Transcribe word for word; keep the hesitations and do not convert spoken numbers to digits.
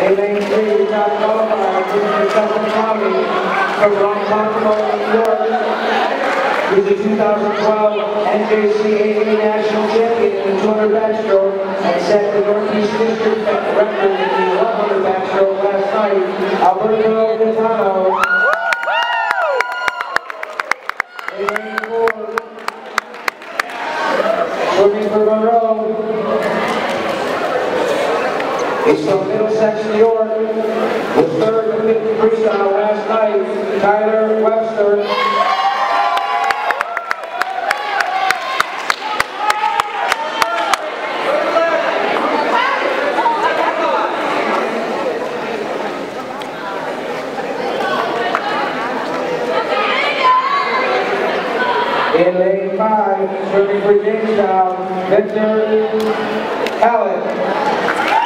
In lane three, we got qualified for Kevin Tommy from Rockport, New York. He's the two thousand twelve N J C A A National Champion in the two hundred backstroke and set the Northeast District record in the one hundred backstroke last night. Alberto Catano. In lane four, swimming for Monroe. He's from Middlesex, New York. The third in the freestyle last night, Tyler Webster. In lane five, swimming for Jamestown, Victor Allen.